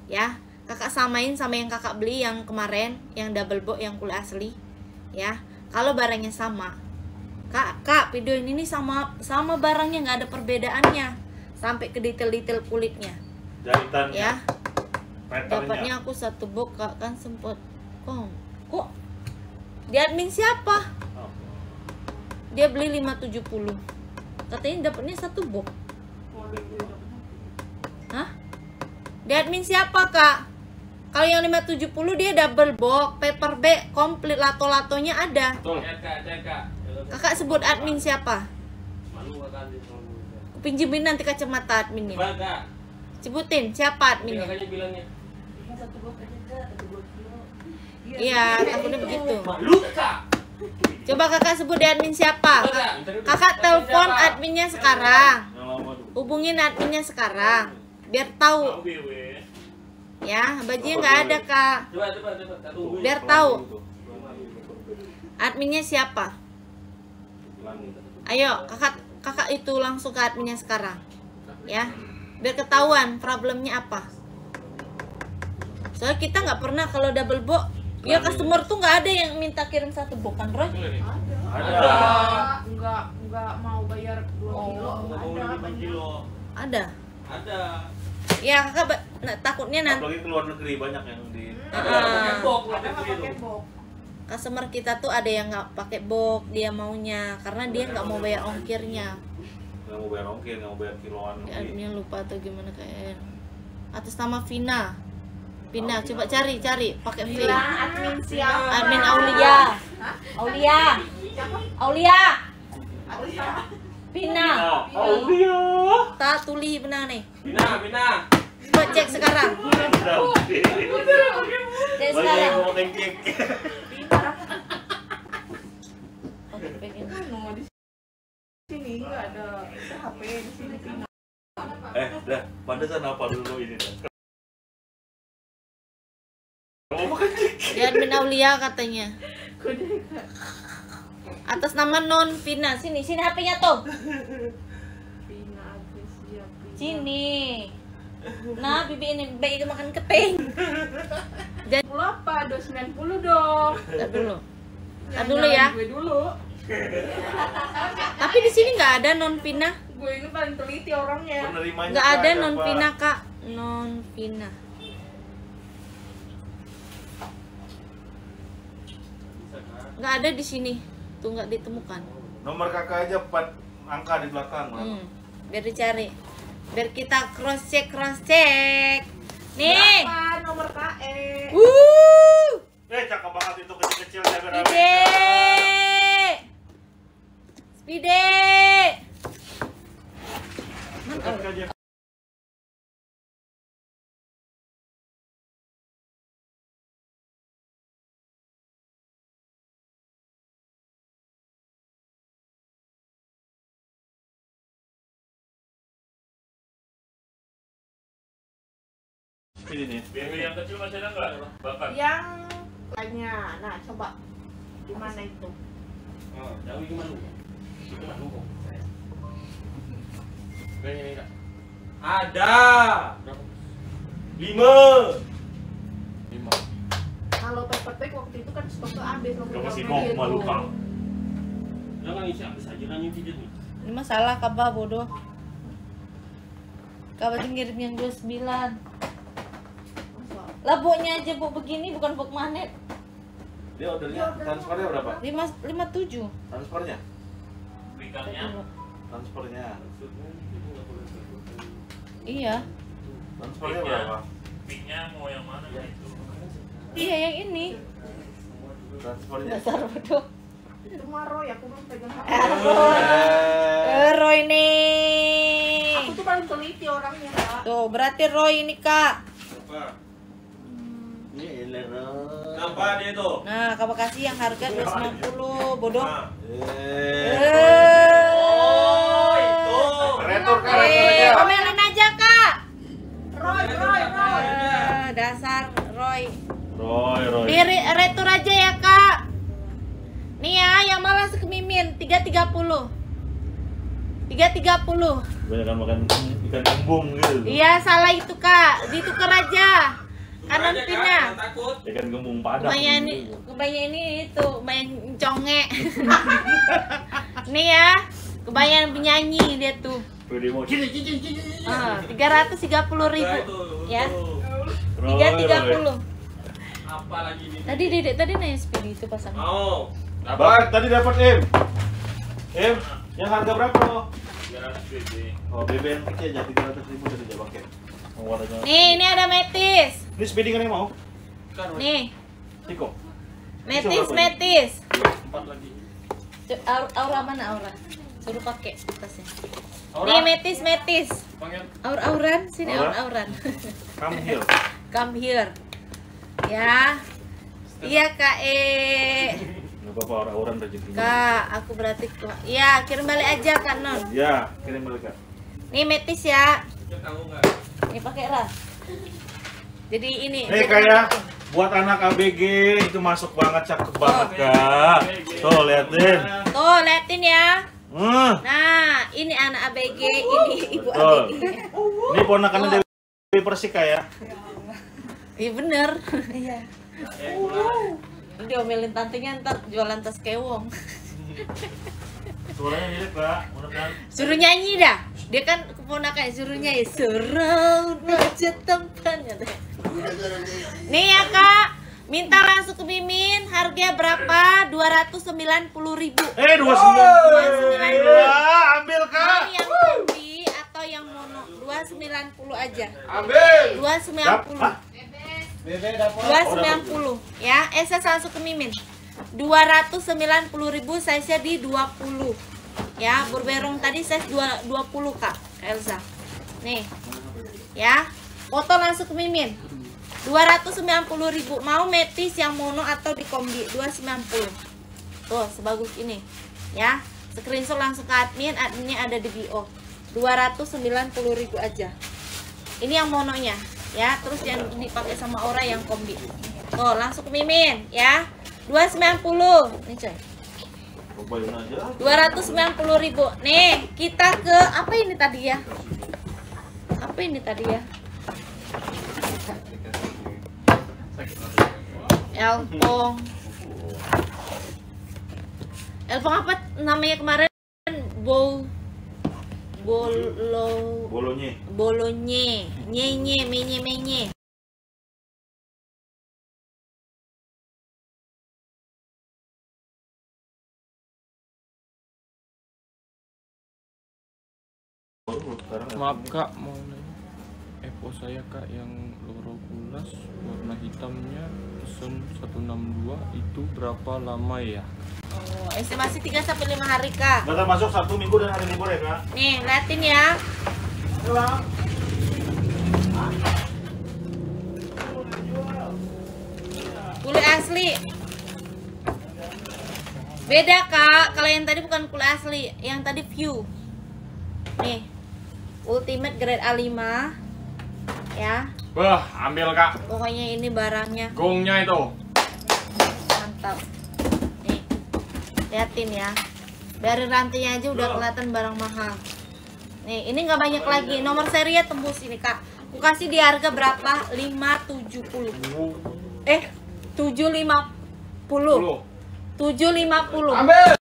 Ya, kakak samain sama yang kakak beli yang kemarin, yang double box yang kulit asli. Ya, kalau barangnya sama, kak video ini nih sama barangnya, nggak ada perbedaannya sampai ke detail-detail kulitnya. Jahitannya. Ya, Patternnya. dapatnya aku 1 box kak, kan sempet kok di admin siapa? Oh. Dia beli 570, katanya dapatnya 1 box. Hah? Di admin siapa kak? Kalau yang 570 dia double box, paper bag, komplit, lato-latonya ada. Betul. Kakak sebut admin siapa? Kupinjemin nanti kacamata adminnya. Sebutin siapa adminnya? Iya, takutnya begitu. Coba kakak sebut di admin siapa? Kakak telepon adminnya sekarang. Hubungin adminnya sekarang biar tahu. Ya, bajunya nggak ada kak. Biar tahu adminnya siapa. Ayo kakak itu langsung ke adminnya sekarang. Ya, biar ketahuan problemnya apa. Soalnya kita nggak pernah kalau double box, ya customer tuh nggak ada yang minta kirim 1 box kan, Roy? Ada. Enggak mau bayar 2 kilo. Ada. Ada. Ya kakak takutnya nanti Apalagi ke luar negeri banyak yang di. Ada nggak pakai box? customer kita tuh ada yang nggak pakai box, dia maunya karena dia nggak mau bayar ongkirnya. Nggak mau bayar ongkir, nggak mau bayar kiloan. Ya, adminnya lupa atau gimana kayak. Atas nama Vina. Vina, coba cari pakai V. Bilang admin siapa? Admin Aulia. Aulia. Vina. Aulia. Tak tuli benar nih. Bina. Coba cek sekarang. Cek sekarang. Oke, pengen. Nomor di sini nggak ada HP di sini. Dah, pantesan apa dulu ini dah. Kamu makan cek. Di admin Aulia katanya. Atas nama non Vina. Sini HP-nya tuh. Pina Agresia. Sini. Nah, bibi ini baik itu makan keping. Jadi Apa? 290 dong. tar dulu. Tar Yang dulu ya. nyalain Gue dulu. Tapi di sini nggak ada non Vina. Gue ini paling teliti orangnya. Penerimanya Nggak ada siapa? non Vina kak. Non Vina. Nggak ada di sini. Tuh nggak ditemukan. Nomor kakak aja 4 angka di belakang. Biar dicari. Biar kita cross check. Nih. Berapa nomor KE? Cakep banget itu kecil-kecil rame-rame. Spide. Dekat aja. Ini nih. BW yang kecil masih ada nggak? Bakar. Yang lainnya. Nah, coba. Di mana itu? Yang ini gimana? Gimana kok? Kayaknya enggak. Ada. 5. Kalau paper bag waktu itu kan stoknya habis. Gak masih mau malu kang. Jangan isi habis aja kan ini jadi. Ini masalah kabah bodoh. Kabah ngirim yang 29. Lah boknya aja bok begini bukan bok magnet. Dia ordernya transfernya berapa? 57. Transfernya? Berikannya. Transfernya. Iya. Transfernya berapa? Pinknya mau yang mana itu? Iya yang ini. Transfernya. Dasar bodoh. Itu Roy, aku belum pegang HP. Roy nih. Aku tuh paling teliti orangnya, Kak. Tuh berarti Roy ini kak. Apa? Ini elerang. Kenapa dia itu? Nah kak Bekasi yang harga 290 bodoh. Nah. Oh, itu. Retur kan returnya. Omelin aja kak. Roy. Dasar Roy. Roy. Di retur aja ya kak. Nih ya yang malas ke Mimin 330. 330. Banyak makan ikan embung gitu. Iya salah itu kak. Ditukar aja. takut. Ikan gembung padang. Kebanyakan ini itu, main conge. Nih ya, kebanyakan penyanyi dia tuh. 330.000 ya. 330. Apa lagi ini? Tadi Dedek tadi nanya speed itu pasang. Mau. Dapat, tadi dapat M. Yang harga berapa lo? 300 BB. Oh, BB yang kecil aja 300.000 tadi dia pakai. Warnanya. Nih, ini ada metis. Ini speeding kan yang mau? Nih, Tiko. metis. 4 lagi. Aura mana aura? Suruh pakai tasnya. Aura. Nih metis. Panggil. Auran, sini Aura. auran. Come here. Come here. Ya. Iya Kak Enggak apa-apa, orang rezekinya. Kak, aku berarti ya kirim balik aja Kak Non. Ya, kirim balik Kak. Nih metis ya. Dia tahu nggak? Nih pakai ras. Jadi ini. Nih kayak buat anak ABG itu masuk banget, cakep banget Kak. Tuh liatin. Tuh, liatin ya. Nah, ini anak ABG, ini ibu betul. ABG. Ini ponakannya Dewi Persika ya. Iya bener. Iya. Diomelin tantenya ntar jualan tas kewong. Suaranya mirip Kak, kan? Suruh nyanyi dah. Dia kan keponakan suruh nyanyi. Surround aja tempatnya. Nih ya Kak, minta langsung ke Mimin. Harga berapa? 290.000. 29. 290. Ambil Kak. Mau yang kombi atau yang mono? 290 aja. Ambil. 290. 290 ya. Saya langsung ke Mimin. 290.000 size-nya di 20. Ya, berberong tadi size 20 Kak Elsa. Nih. Ya. Foto langsung ke Mimin. 290.000. Mau metis yang mono atau di kombi? 290. Tuh, sebagus ini. Ya. Screenshot langsung ke admin, adminnya ada di bio. 290.000 aja. Ini yang mononya. Ya, terus yang dipakai sama orang yang kombi. Tuh, langsung ke Mimin ya. 290. Nih, coy. 290.000. Nih, kita ke apa ini tadi ya? Apa ini tadi ya? Elpong. Elpong apa namanya kemarin? Bolonye, menye. Maaf Kak, mau nanya Evo saya Kak yang loro kulas warna hitamnya pesen 162 itu berapa lama ya? Oh, estimasi 3-5 hari Kak. Batal masuk 1 minggu dan hari libur ya Kak. Nih, liatin ya. Kulit asli. Beda Kak, kalau yang tadi bukan kulit asli, yang tadi view. Nih, ultimate grade A5 ya. Wah, ambil Kak. Pokoknya ini barangnya Gongnya itu. mantap. Nih, liatin ya. Dari rantainya aja udah kelihatan barang mahal. Nih, ini nggak banyak lagi. Nomor serinya tembus ini Kak. Aku kasih di harga berapa? 570. 750. 750. Ambil.